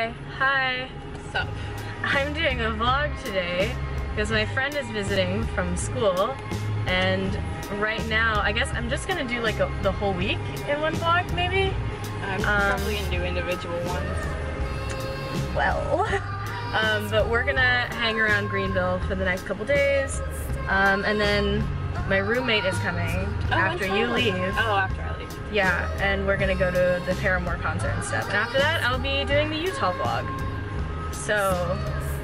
Hi. What's up? I'm doing a vlog today because my friend is visiting from school, and right now I guess I'm just gonna do like the whole week in one vlog maybe. I'm probably gonna do individual ones. Well, but we're gonna hang around Greenville for the next couple days, and then my roommate is coming after you leave. Oh, after I leave. Yeah, and we're gonna go to the Paramore concert and stuff. And after that, I'll be doing the Utah vlog. So,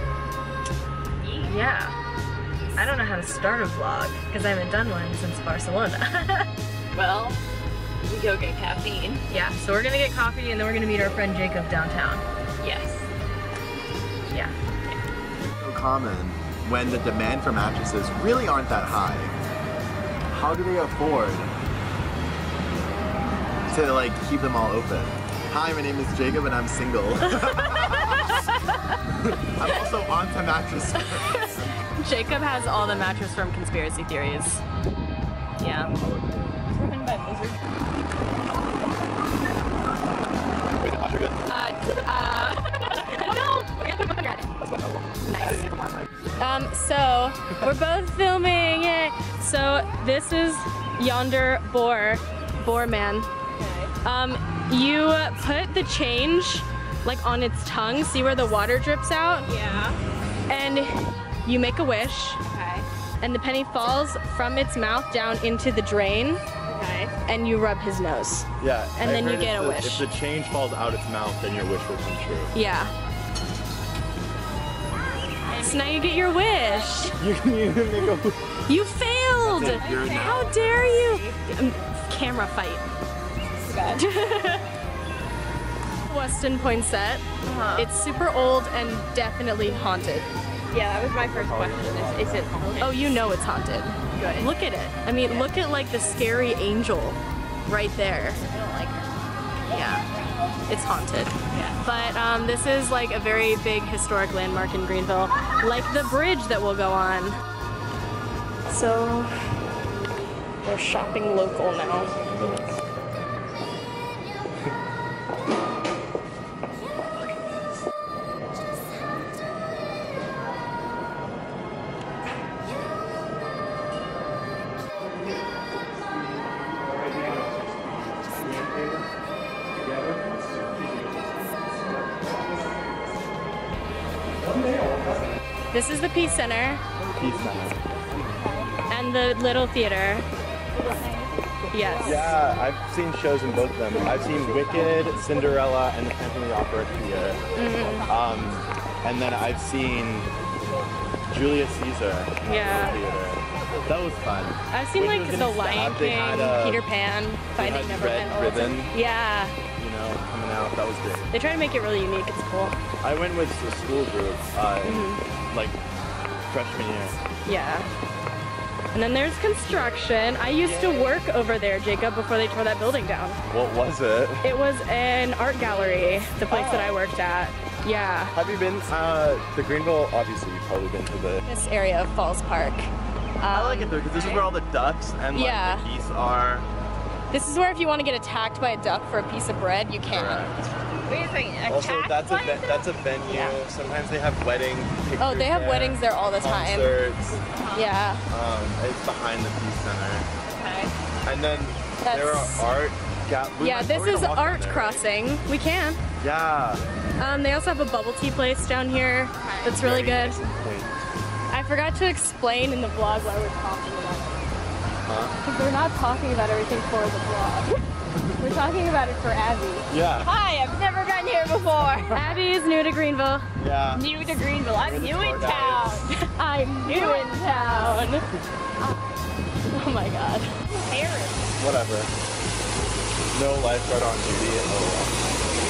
yeah. I don't know how to start a vlog because I haven't done one since Barcelona. Well, we go get caffeine. Yeah, so we're gonna get coffee and then we're gonna meet our friend Jacob downtown. Yes. Yeah. So common when the demand for mattresses really aren't that high. How do they afford to like keep them all open? Hi, my name is Jacob and I'm single. I'm also onto mattress. Jacob has all the mattress from conspiracy theories. Yeah. Driven by lizard. So we're both filming it. So this is yonder boar man. You put the change like on its tongue, see where the water drips out? Yeah. And you make a wish. Okay. And the penny falls from its mouth down into the drain. Okay. And you rub his nose. Yeah. And then you get a wish. If the change falls out its mouth, then your wish will come true. Yeah. So now you get your wish. You make a. You failed! How dare you! Camera fight. Weston Poinsett. It's super old and definitely haunted. Yeah, that was my first question. Is it haunted? Oh, you know it's haunted. Good. Look at it. I mean, look at like the scary angel right there. I don't like her. Yeah, it's haunted. Yeah. But this is like a very big historic landmark in Greenville, like the bridge that we'll go on. So we're shopping local now. This is the Peace Center. Peace Center. And the Little Theater. Yes. Yeah, I've seen shows in both of them. I've seen Wicked, Cinderella, and the Phantom of the Opera here. And then I've seen Julius Caesar. Yeah. Theater. That was fun. I've seen like The Lion King, Peter Pan, Finding Neverland. Red Ribbon. Yeah. You know, coming out. That was great. They try to make it really unique. It's cool. I went with the school group, like freshman year. Yeah. And then there's construction. I used to work over there, Jacob, before they tore that building down. What was it? It was an art gallery, the place that I worked at. Yeah. Have you been to Greenville? Obviously, you've probably been to This area of Falls Park. I like it though, because this is where all the ducks and like, the geese are. This is where if you want to get attacked by a duck for a piece of bread, you can. Wait a second. Also, that's a venue. Yeah. Sometimes they have wedding pictures. Oh, they have there, weddings there all the time. Concerts. Yeah. It's behind the Peace Center. Okay. And then there are art. Yeah, this is Art Crossing. We can. Yeah. They also have a bubble tea place down here that's really good. I forgot to explain in the vlog why we're talking about it. Because we're not talking about everything for the vlog. We're talking about it for Abby. Yeah. Hi, I've never been here before. Abby is new to Greenville. Yeah. New to Greenville. I'm new in town. I'm new in town. Oh my god. Paris. Whatever. No lifeguard on duty. Oh.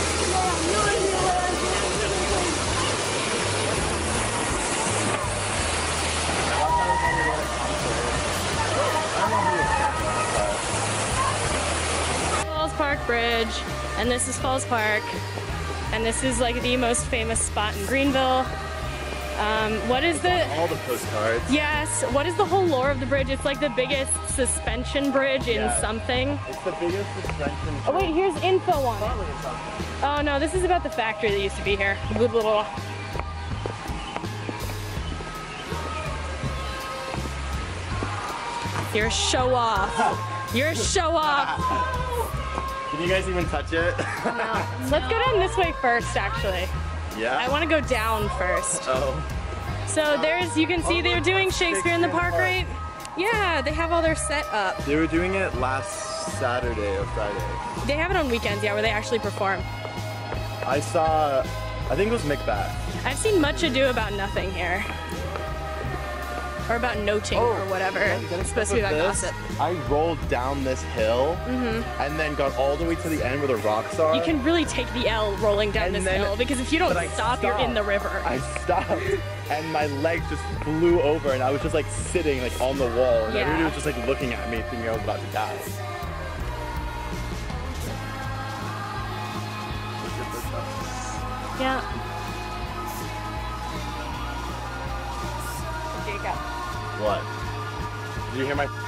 Falls Park Bridge, and this is Falls Park, and this is like the most famous spot in Greenville. What is the... All the postcards. Yes, what is the whole lore of the bridge? It's like the biggest suspension bridge in Yeah. something. It's the biggest suspension. Oh wait, here's info on it. Probably something. Oh no, this is about the factory that used to be here. Blah, blah, blah. You're a show off. You're a show off. Can you guys even touch it? No. Let's go down this way first, actually. Yeah. I want to go down first. Oh. So there's, you can see they're doing Shakespeare in the Park, right? Yeah, they have all their set up. They were doing it last Saturday or Friday. They have it on weekends, yeah, where they actually perform. I saw, I think it was Macbeth. I've seen Much Ado About Nothing here. Or about noting or whatever. It's supposed to be about gossip. I rolled down this hill and then got all the way to the end where the rocks are. You can really take the L rolling down And this then- hill because if you don't but I stop, you're in the river. I stopped and my legs just flew over and I was just like sitting like on the wall and Yeah. everybody was just like looking at me thinking I was about to die. Yeah. Jacob. What? Did you hear my...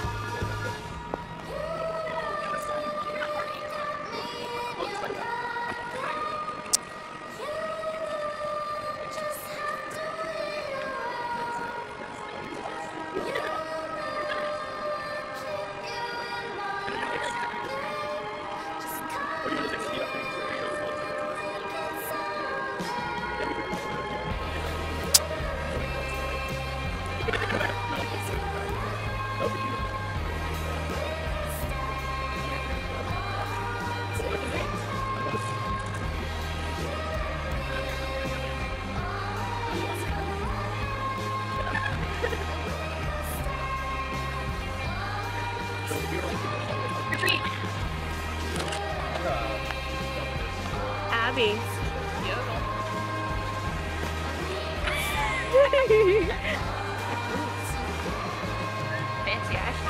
Abby. Fancy Ash.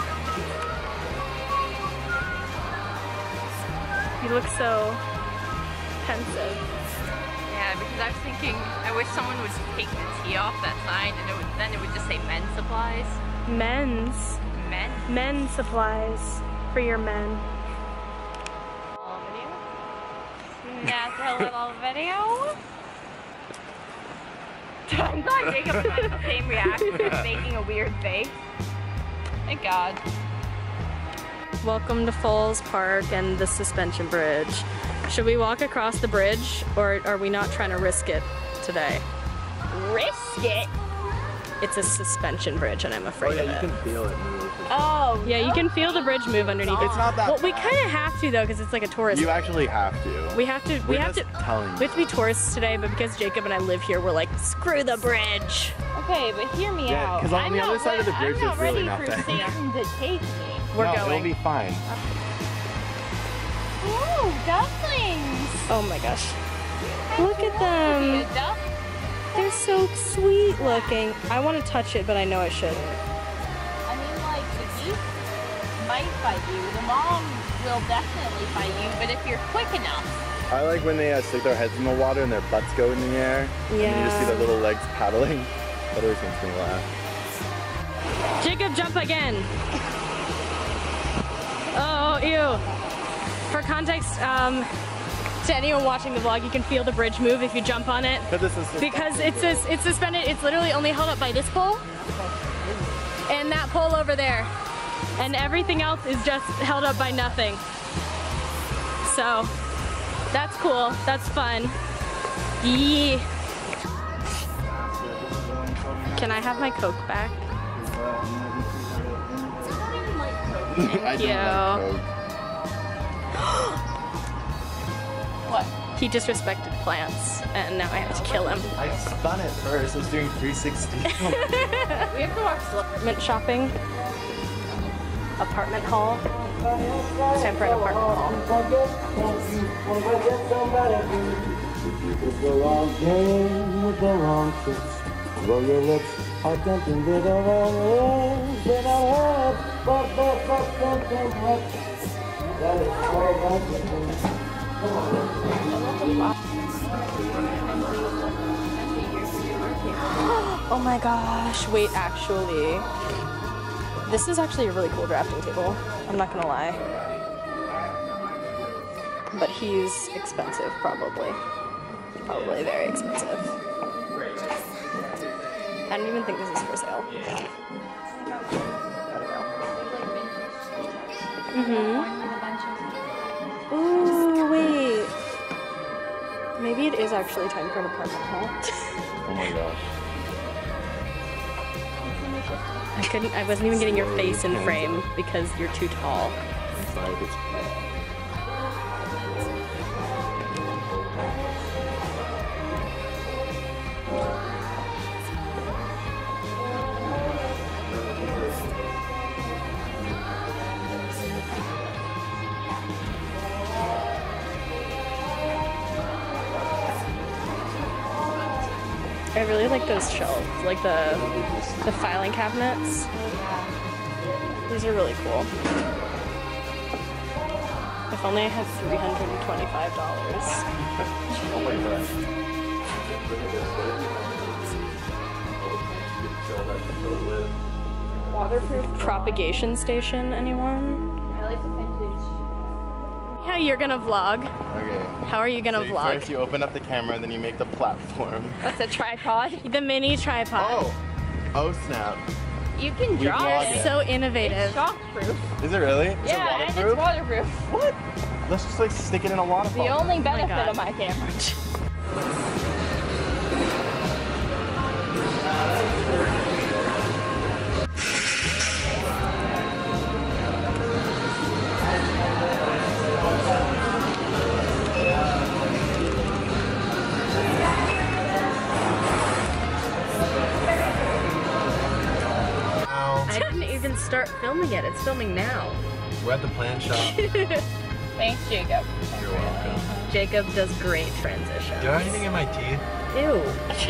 You look so pensive. Yeah, because I was thinking, I wish someone would take the T off that sign and then it would just say men's supplies. Men's. Men? Men supplies for your men. Little video. That's a little video. I'm glad Jacob had the same reaction of making a weird face. Thank God. Welcome to Falls Park and the suspension bridge. Should we walk across the bridge or are we not trying to risk it today? Risk it? It's a suspension bridge and I'm afraid Oh of yeah, it. you can feel it move. Oh, Yeah, you can feel the bridge move underneath. It's not that Well, we bad. kind of have to though because it's like a tourist. You actually have to. We have to. We We're have to. just telling We have to be tourists today, but because Jacob and I live here, we're like, screw the bridge. okay, but hear me Yeah, out. 'cause on I'm the not other side of the bridge, I'm not there's really ready for nothing. Satan to take me. We're no, going. it'll be fine. Oh, ducklings! Oh my gosh. Look at Be them. a duck? They're so sweet looking. I want to touch it, but I know I shouldn't. I mean, like, the geese might fight you. The mom will definitely fight you, but if you're quick enough. I like when they stick their heads in the water and their butts go in the air. And you just see Yeah. their little legs paddling. That always makes me laugh. Jacob, jump again. Oh, ew. For context, to anyone watching the vlog, you can feel the bridge move if you jump on it. Because it's suspended, it's literally only held up by this pole and that pole over there. And everything else is just held up by nothing. So, that's cool, that's fun. Yeah. Can I have my Coke back? I you. don't like Coke. What? He disrespected plants, and now I have to kill him. I spun it first. I was doing 360. We have to walk slow. Apartment shopping. Apartment haul. It's time for an apartment haul. With the wrong game, with the wrong tricks. Roll your lips, are tempting with the wrong words. But I have, but much. That is so much. Oh my gosh, wait, actually. This is actually a really cool drafting table. I'm not gonna lie. But he's expensive, probably. Probably very expensive. I don't even think this is for sale. Ooh, wait. Maybe it is actually time for an apartment haul. Oh my gosh. I wasn't even getting your face in frame because you're too tall. I'm sorry if it's I really like those shelves, like the filing cabinets. These are really cool. If only I had $325. oh my gosh. Waterproof propagation station, anyone? I like the vintage. How you're gonna vlog? Okay. How are you gonna So vlog? first you open up the camera, then you make the platform. That's a tripod. The mini tripod. Oh! Oh snap. You can We draw vlog it. it. So innovative. It's shockproof. Is it really? Is Yeah, it and waterproof? it's waterproof. What? Let's just like stick it in a waterfall. The only benefit God. of my camera. I didn't even start filming it. It's filming now. We're at the plant shop. Thanks, Jacob. You're welcome. Jacob does great transitions. Do I have anything in my teeth? Ew.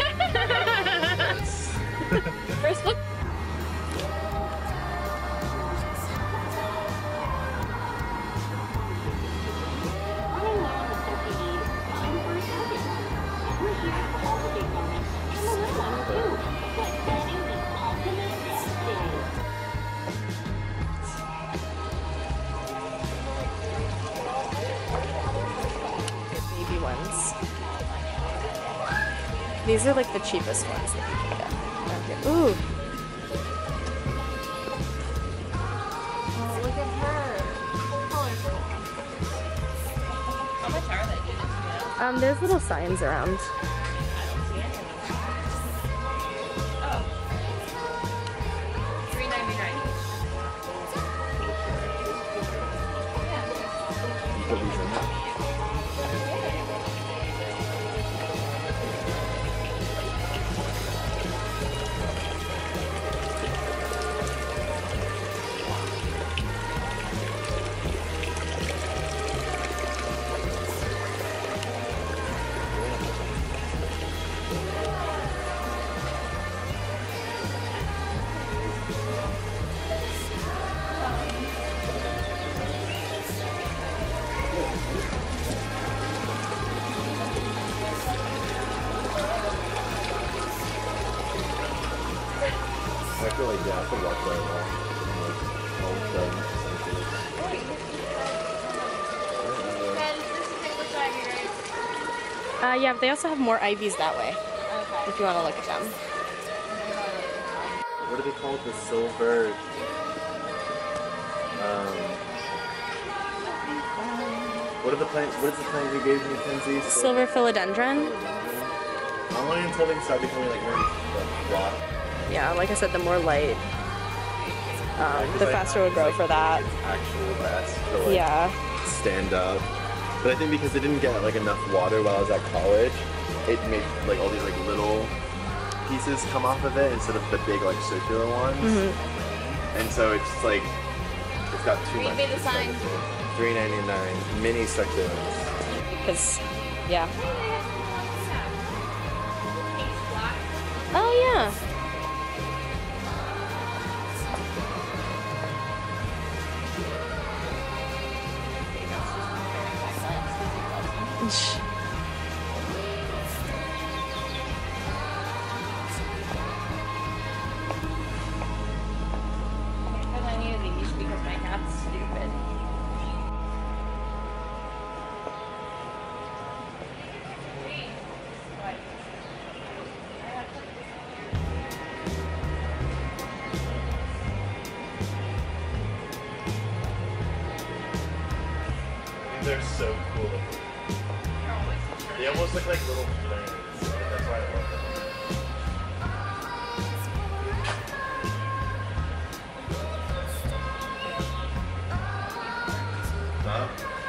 First look. Baby ones. These are like the cheapest ones that you can get. Okay. Ooh. Oh, look at her. How much are they? Do you know? There's little signs around. I don't see anything. Oh. $3.99 each. Put these in there. I feel like, yeah, I could walk right now. Like, all done. Yeah, but they also have more IVs that way, Okay. if you want to look at them. What do they call it? The silver. What are the plants? What is the plant you gave me, Kenzie? Silver philodendron. I'm waiting until they start becoming like very block. Yeah, like I said, the more light, the faster it would grow for that. It's actual best to like Yeah. stand up. But I think because it didn't get like enough water while I was at college, it made like all these like little pieces come off of it instead of the big like circular ones. And so it's just like it's got too much. Read me the sign. $3.99 mini succulents. Because, yeah. Oh, yeah. almost look like little flames. That's why I love them. Huh?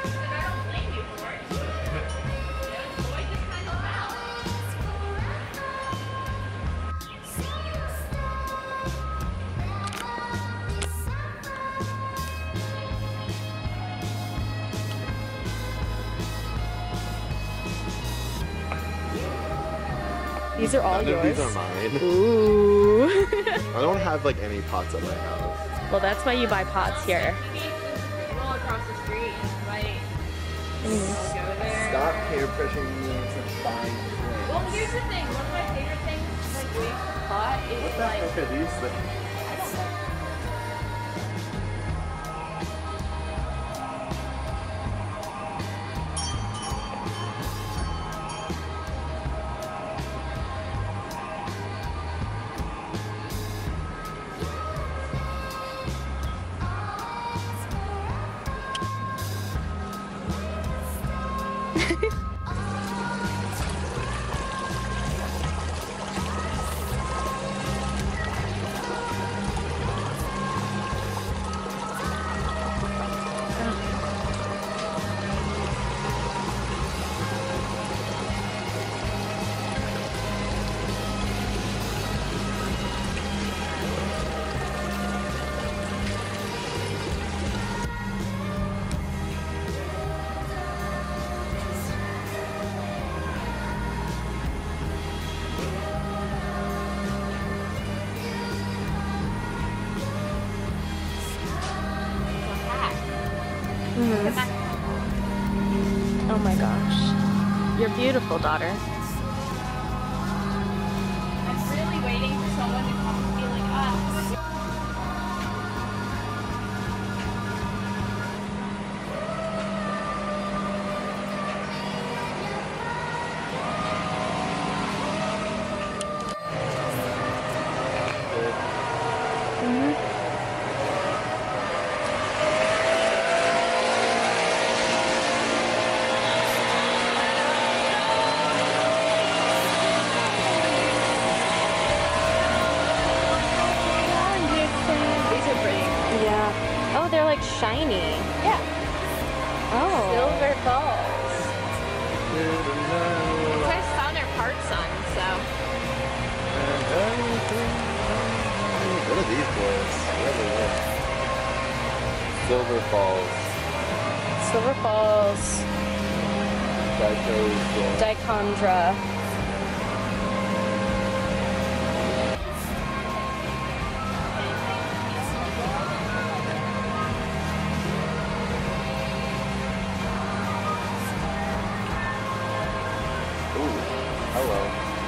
These are all None yours. of these are mine. Ooh. I don't have like any pots at my house. Well, that's why you buy pots here. Roll across the street and right. We'll go there. Stop peer pressuring me into buying things. Well, here's the thing. One of my favorite things, like waste the pot, is What the like heck are these things? I don't know. Oh my gosh. You're beautiful, daughter. I'm really waiting for someone to come and be like, ah. Yeah. Oh, they're like shiny. Yeah. Oh. Silver balls. I just found their parts on, so. What are these boys? What are they? Silver Falls. Silver Falls. Dichondra. Hello.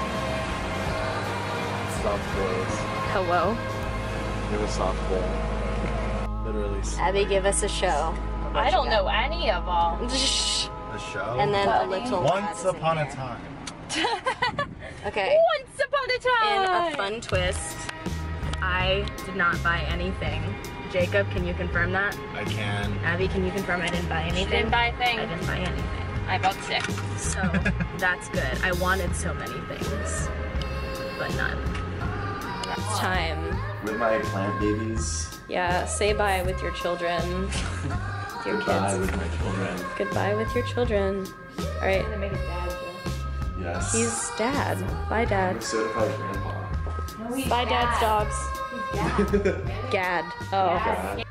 Soft boys. Hello. It was soft boy. Literally. Abby, give us a show. I don't know any of them. The show? And then a little. Once upon a time. Okay. Once upon a time. In a fun twist, I did not buy anything. Jacob, can you confirm that? I can. Abby, can you confirm I didn't buy anything? Didn't buy a thing. I didn't buy anything. I bought 6. So that's good. I wanted so many things, but none. It's time. With my plant babies. Yeah, say bye with your children. With your Goodbye kids. with my children. Goodbye with your children. All right. Make a dad joke. Yes. He's dad. Bye, I'm dad. a certified grandpa. No, he's Bye, dad's dogs. He's dad. Gad. Oh. Yeah.